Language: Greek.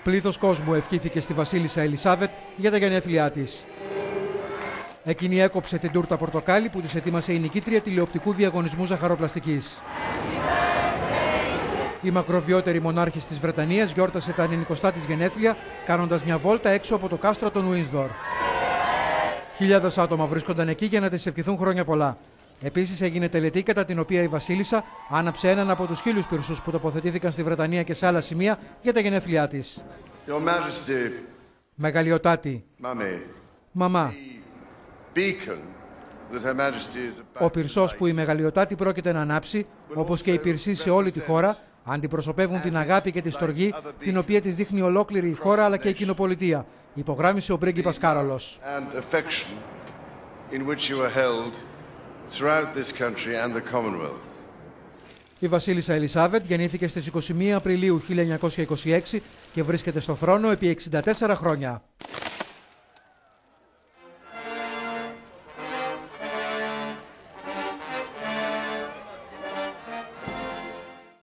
Πλήθος κόσμου ευχήθηκε στη Βασίλισσα Ελισάβετ για τα γενέθλιά της. Εκείνη έκοψε την τούρτα πορτοκάλι που της ετοίμασε η νικήτρια τηλεοπτικού διαγωνισμού ζαχαροπλαστικής. Η μακροβιότερη μονάρχης της Βρετανίας γιόρτασε τα 90 της γενέθλια κάνοντας μια βόλτα έξω από το κάστρο των Ουίνσδορ. Χιλιάδες άτομα βρίσκονταν εκεί για να της ευχηθούν χρόνια πολλά. Επίσης έγινε τελετή κατά την οποία η Βασίλισσα άναψε έναν από τους 1000 πυρσούς που τοποθετήθηκαν στη Βρετανία και σε άλλα σημεία για τα γενέθλιά της. Μεγαλειοτάτη, μαμά, ο πυρσός που η Μεγαλειοτάτη πρόκειται να ανάψει, όπως και οι πυρσοί σε όλη τη χώρα, αντιπροσωπεύουν την αγάπη και τη στοργή την οποία της δείχνει ολόκληρη η χώρα αλλά και η κοινοπολιτεία, υπογράμμισε ο πρίγκιπας Κάρολος. Η Βασίλισσα Ελισάβετ γεννήθηκε στις 21 Απριλίου 1926 και βρίσκεται στο θρόνο επί 64 χρόνια.